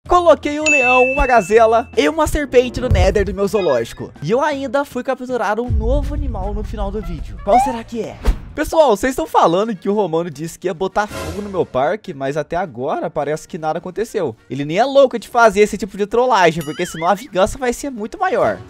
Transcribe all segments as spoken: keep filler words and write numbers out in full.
Coloquei um leão, uma gazela e uma serpente no nether do meu zoológico. E eu ainda fui capturar um novo animal no final do vídeo. Qual será que é? Pessoal, vocês estão falando que o Romano disse que ia botar fogo no meu parque, mas até agora parece que nada aconteceu. Ele nem é louco de fazer esse tipo de trollagem, porque senão a vingança vai ser muito maior.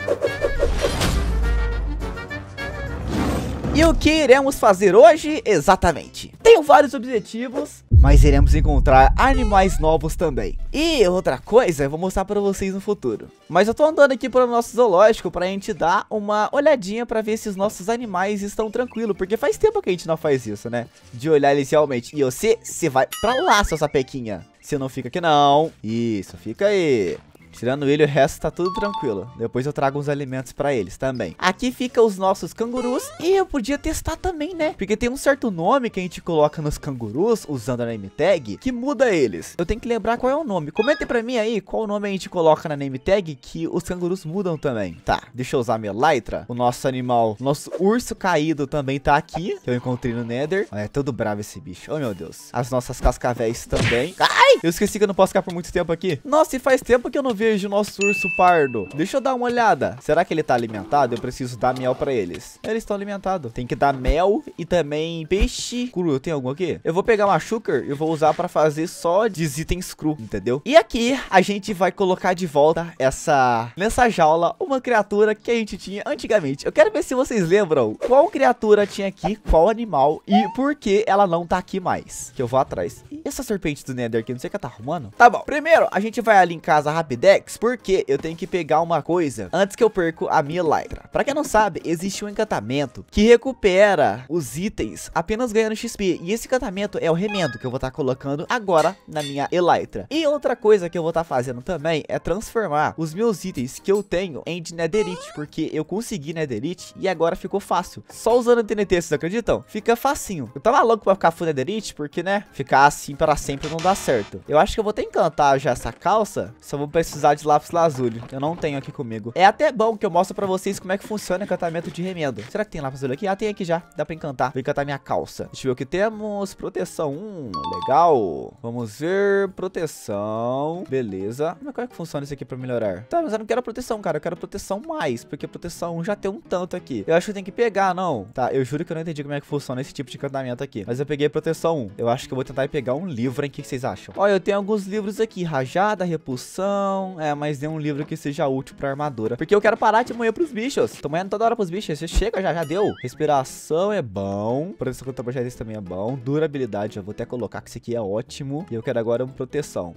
E o que iremos fazer hoje exatamente? Tenho vários objetivos, mas iremos encontrar animais novos também. E outra coisa eu vou mostrar para vocês no futuro. Mas eu tô andando aqui para o nosso zoológico pra gente dar uma olhadinha pra ver se os nossos animais estão tranquilos. Porque faz tempo que a gente não faz isso, né? De olhar eles realmente. E você, você vai pra lá, seu sapequinha. Você não fica aqui não. Isso, fica aí. Tirando ele, o resto tá tudo tranquilo. Depois eu trago uns alimentos pra eles também. Aqui fica os nossos cangurus. E eu podia testar também, né? Porque tem um certo nome que a gente coloca nos cangurus, usando a name tag, que muda eles. Eu tenho que lembrar qual é o nome. Comentem pra mim aí qual nome a gente coloca na name tag que os cangurus mudam também. Tá, deixa eu usar a minha elytra. O nosso animal, nosso urso caído também tá aqui, que eu encontrei no nether. É todo bravo esse bicho. Oh, meu Deus. As nossas cascavéis também. Ai! Eu esqueci que eu não posso ficar por muito tempo aqui. Nossa, e faz tempo que eu não vejo o nosso urso pardo. Deixa eu dar uma olhada. Será que ele tá alimentado? Eu preciso dar mel pra eles. Eles estão alimentados. Tem que dar mel e também peixe cru. Tem algum aqui? Eu vou pegar uma sugar e vou usar pra fazer só de itens cru, entendeu? E aqui a gente vai colocar de volta essa nessa jaula uma criatura que a gente tinha antigamente. Eu quero ver se vocês lembram qual criatura tinha aqui, qual animal e por que ela não tá aqui mais. Que eu vou atrás. E essa serpente do nether aqui, não sei o que ela tá arrumando. Tá bom. Primeiro, a gente vai ali em casa Rapidex, porque eu tenho que pegar uma coisa antes que eu perco a minha elytra. Pra quem não sabe, existe um encantamento que recupera os itens apenas ganhando X P. E esse encantamento é o remendo que eu vou estar tá colocando agora na minha elytra. E outra coisa que eu vou estar tá fazendo também é transformar os meus itens que eu tenho em de netherite, porque eu consegui netherite e agora ficou fácil. Só usando T N T, vocês acreditam? Fica facinho. Eu tava louco pra ficar full netherite, porque, né, ficar assim para sempre não dá certo. Eu acho que eu vou ter que encantar já essa calça, só vou precisar de lápis lazuli. Eu não tenho aqui comigo. É até bom que eu mostro pra vocês como é que funciona o encantamento de remendo. Será que tem lápis lazuli aqui? Ah, tem aqui já. Dá pra encantar. Vou encantar minha calça. Deixa eu ver o que temos. Proteção um. Legal. Vamos ver. Proteção. Beleza. Mas como é que funciona isso aqui pra melhorar? Tá, mas eu não quero proteção, cara. Eu quero proteção mais. Porque proteção um já tem um tanto aqui. Eu acho que eu tenho que pegar, não. Tá, eu juro que eu não entendi como é que funciona esse tipo de encantamento aqui. Mas eu peguei proteção um. Eu acho que eu vou tentar pegar um livro, hein? O que vocês acham? Olha, eu tenho alguns livros aqui. Rajada, repulsão. É, mas dê um livro que seja útil pra armadura. Porque eu quero parar de morrer pros bichos. Tô morrendo toda hora pros bichos. Você chega já, já deu. Respiração é bom. Proteção contra projéteis também é bom. Durabilidade, eu vou até colocar que isso aqui é ótimo. E eu quero agora uma proteção.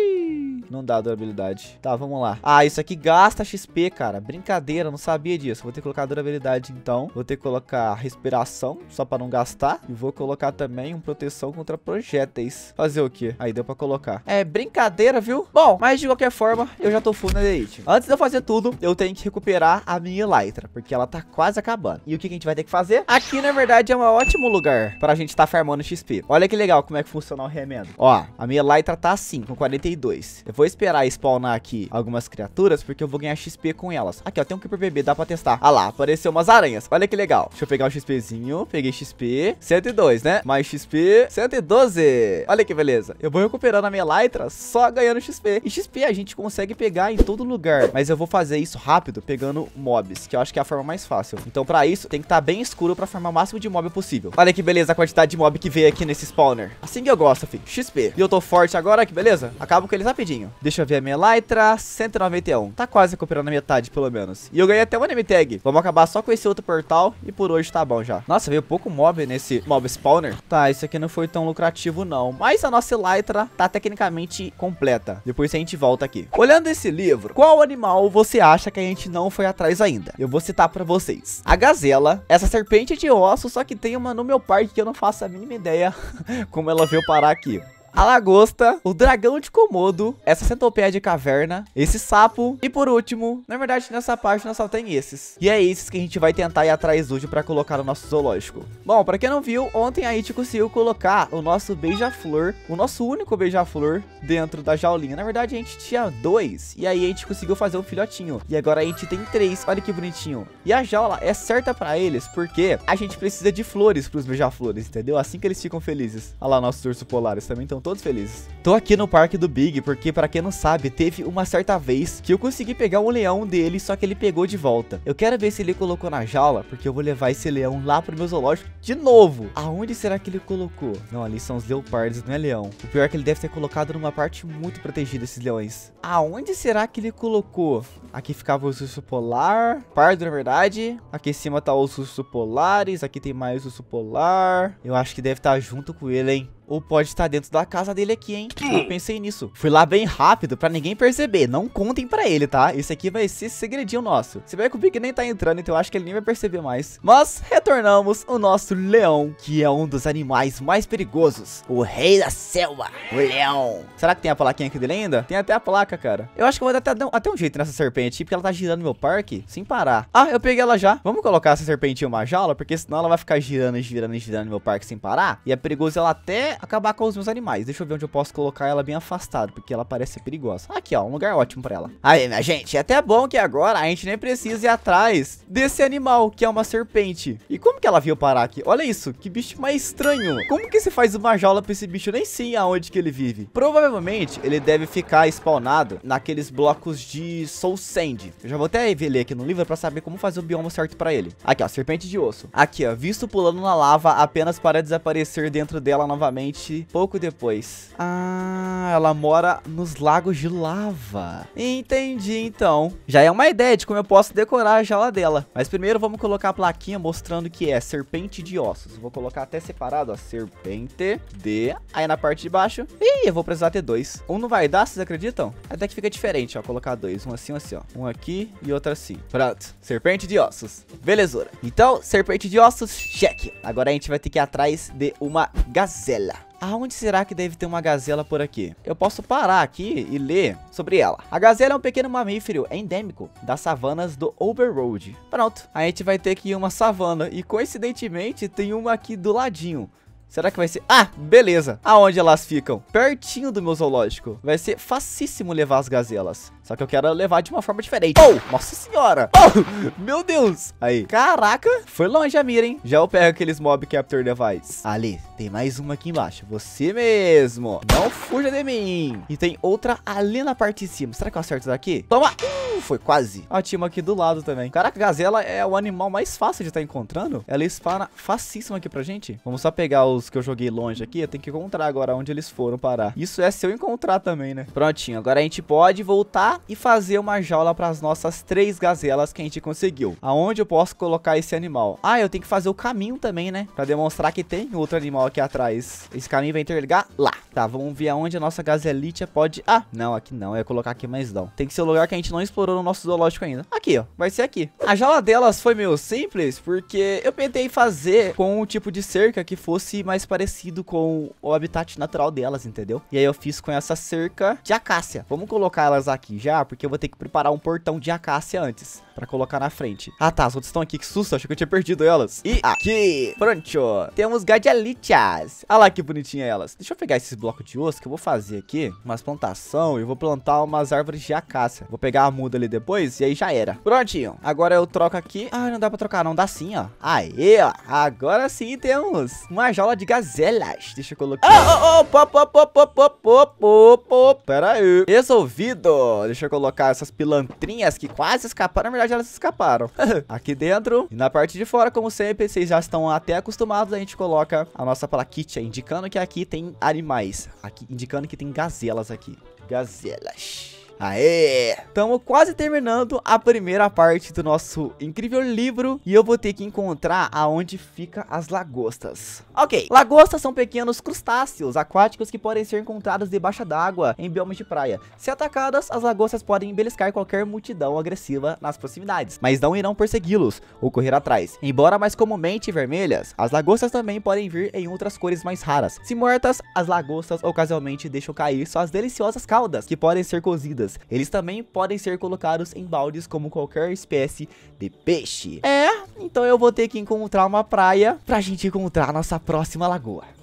Ih, não dá durabilidade. Tá, vamos lá. Ah, isso aqui gasta X P, cara. Brincadeira, não sabia disso. Vou ter que colocar durabilidade, então. Vou ter que colocar respiração, só pra não gastar. E vou colocar também uma proteção contra projéteis. Fazer o quê? Aí deu pra colocar. É brincadeira, viu? Bom, mas de qualquer forma, eu já tô full netherite. Antes de eu fazer tudo, eu tenho que recuperar a minha elytra, porque ela tá quase acabando. E o que a gente vai ter que fazer? Aqui, na verdade, é um ótimo lugar pra gente tá farmando X P. Olha que legal como é que funciona o remendo. Ó, a minha elytra tá assim, com quarenta e dois. Eu vou esperar spawnar aqui algumas criaturas, porque eu vou ganhar X P com elas. Aqui, ó, tem um Creeper bebê, dá pra testar. Ah lá, apareceu umas aranhas. Olha que legal. Deixa eu pegar um XPzinho. Peguei X P. cento e dois, né? Mais X P. cento e doze. Olha que beleza. Eu vou recuperando a minha elytra só ganhando X P. E X P a gente consegue pegar em todo lugar. Mas eu vou fazer isso rápido, pegando mobs, que eu acho que é a forma mais fácil. Então, pra isso, tem que estar bem escuro pra farmar o máximo de mob possível. Olha que beleza a quantidade de mob que veio aqui nesse spawner. Assim que eu gosto, filho. X P. E eu tô forte agora, que beleza? Acabo com eles rapidinho. Deixa eu ver a minha elytra. cento e noventa e um. Tá quase recuperando a metade, pelo menos. E eu ganhei até uma name tag. Vamos acabar só com esse outro portal. E por hoje tá bom já. Nossa, veio pouco mob nesse mob spawner. Tá, isso aqui não foi tão lucrativo, não. Mas a nossa elytra tá tecnicamente completa. Depois a gente volta aqui. Olhando esse livro, qual animal você acha que a gente não foi atrás ainda? Eu vou citar pra vocês. A gazela, essa serpente de osso, só que tem uma no meu parque que eu não faço a mínima ideia como ela veio parar aqui. A lagosta, o dragão de Komodo, essa centopeia de caverna, esse sapo e por último, na verdade nessa página só tem esses. E é esses que a gente vai tentar ir atrás hoje pra colocar no nosso zoológico. Bom, pra quem não viu, ontem a gente conseguiu colocar o nosso beija-flor, o nosso único beija-flor dentro da jaulinha. Na verdade a gente tinha dois e aí a gente conseguiu fazer um filhotinho. E agora a gente tem três, olha que bonitinho. E a jaula é certa pra eles porque a gente precisa de flores pros beija-flores, entendeu? Assim que eles ficam felizes. Olha lá nossos ursos polares também estão todos felizes. Tô aqui no parque do Big, porque pra quem não sabe, teve uma certa vez que eu consegui pegar um leão dele, só que ele pegou de volta. Eu quero ver se ele colocou na jaula, porque eu vou levar esse leão lá pro meu zoológico de novo. Aonde será que ele colocou? Não, ali são os leopardos, não é leão. O pior é que ele deve ter colocado numa parte muito protegida esses leões. Aonde será que ele colocou? Aqui ficava o urso polar, pardo na verdade. Aqui em cima tá os ursos polares, aqui tem mais urso polar. Eu acho que deve estar junto com ele, hein? Ou pode estar dentro da casa dele aqui, hein? Eu pensei nisso. Fui lá bem rápido pra ninguém perceber. Não contem pra ele, tá? Esse aqui vai ser segredinho nosso. Se bem que o Big nem tá entrando, então eu acho que ele nem vai perceber mais. Mas retornamos o nosso leão, que é um dos animais mais perigosos. O rei da selva, o leão. Será que tem a plaquinha aqui dele ainda? Tem até a placa, cara. Eu acho que eu vou dar até, até um jeito nessa serpente, porque ela tá girando no meu parque sem parar. Ah, eu peguei ela já. Vamos colocar essa serpente em uma jaula, porque senão ela vai ficar girando e girando e girando no meu parque sem parar. E é perigoso ela até acabar com os meus animais. Deixa eu ver onde eu posso colocar ela bem afastada, porque ela parece ser perigosa. Aqui, ó, um lugar ótimo pra ela. Aí, minha gente, é até bom que agora a gente nem precisa ir atrás desse animal, que é uma serpente. E como que ela veio parar aqui? Olha isso, que bicho mais estranho. Como que se faz uma jaula pra esse bicho? Eu nem sei aonde que ele vive. Provavelmente, ele deve ficar spawnado naqueles blocos de Soul Sand. Eu já vou até ler aqui no livro pra saber como fazer o bioma certo pra ele. Aqui, ó, serpente de osso. Aqui, ó, visto pulando na lava apenas para desaparecer dentro dela novamente pouco depois. Ah, ela mora nos lagos de lava. Entendi, então. Já é uma ideia de como eu posso decorar a jaula dela. Mas primeiro vamos colocar a plaquinha mostrando que é serpente de ossos. Vou colocar até separado, ó, serpente de... Aí na parte de baixo... Ih, eu vou precisar ter dois. Um não vai dar, vocês acreditam? Até que fica diferente, ó, colocar dois. Um assim, um assim, ó. Um aqui e outro assim. Pronto. Serpente de ossos. Belezura. Então, serpente de ossos, cheque. Agora a gente vai ter que ir atrás de uma gazela. Aonde será que deve ter uma gazela por aqui? Eu posso parar aqui e ler sobre ela. A gazela é um pequeno mamífero endêmico das savanas do Overworld. Pronto, a gente vai ter que ir uma savana e coincidentemente tem uma aqui do ladinho. Será que vai ser... Ah, beleza. Aonde elas ficam? Pertinho do meu zoológico. Vai ser facíssimo levar as gazelas. Só que eu quero levar de uma forma diferente. Oh, nossa senhora. Oh, meu Deus. Aí. Caraca. Foi longe a mira, hein? Já eu pego aqueles mob capture device. Ali, tem mais uma aqui embaixo. Você mesmo. Não fuja de mim. E tem outra ali na parte de cima. Será que eu acerto daqui? Toma. Uh, foi quase. Ó, tinha uma aqui do lado também. Caraca, a gazela é o animal mais fácil de estar encontrando. Ela spawna facíssimo aqui pra gente. Vamos só pegar os que eu joguei longe aqui. Eu tenho que encontrar agora onde eles foram parar. Isso é se eu encontrar também, né? Prontinho. Agora a gente pode voltar e fazer uma jaula para as nossas três gazelas que a gente conseguiu. Aonde eu posso colocar esse animal? Ah, eu tenho que fazer o caminho também, né? Para demonstrar que tem outro animal aqui atrás. Esse caminho vai interligar lá. Tá, vamos ver aonde a nossa gazelite pode... Ah, não, aqui não. Eu ia colocar aqui, mas não. Tem que ser o lugar que a gente não explorou no nosso zoológico ainda. Aqui, ó. Vai ser aqui. A jaula delas foi meio simples, porque eu tentei fazer com um tipo de cerca que fosse mais parecido com o habitat natural delas, entendeu? E aí eu fiz com essa cerca de acácia. Vamos colocar elas aqui já, porque eu vou ter que preparar um portão de acácia antes, pra colocar na frente. Ah, tá, as outras estão aqui, que susto, achei que eu tinha perdido elas. E aqui, pronto, temos gazelitas. Olha lá que bonitinha elas. Deixa eu pegar esses blocos de osso que eu vou fazer aqui, umas plantação, e vou plantar umas árvores de acácia. Vou pegar a muda ali depois, e aí já era. Prontinho, agora eu troco aqui. Ah, não dá pra trocar, não, dá sim, ó. Aí, ó, agora sim temos uma jaula de gazelas. Deixa eu colocar. Oh, oh, oh, pop, pop, pop, pop, pop, pop, pop, pop. Pera aí. Resolvido. Deixa eu colocar essas pilantrinhas que quase escaparam. Na verdade, elas escaparam. Aqui dentro. E na parte de fora, como sempre, vocês já estão até acostumados. A gente coloca a nossa plaquinha indicando que aqui tem animais. Aqui, indicando que tem gazelas aqui. Gazelas. Aê! Estamos quase terminando a primeira parte do nosso incrível livro. E eu vou ter que encontrar aonde fica as lagostas. Ok, lagostas são pequenos crustáceos aquáticos que podem ser encontrados debaixo d'água em biomas de praia. Se atacadas, as lagostas podem beliscar qualquer multidão agressiva nas proximidades, mas não irão persegui-los ou correr atrás. Embora mais comumente vermelhas, as lagostas também podem vir em outras cores mais raras. Se mortas, as lagostas ocasionalmente deixam cair suas deliciosas caudas, que podem ser cozidas. Eles também podem ser colocados em baldes como qualquer espécie de peixe. É, então eu vou ter que encontrar uma praia pra gente encontrar a nossa próxima lagoa.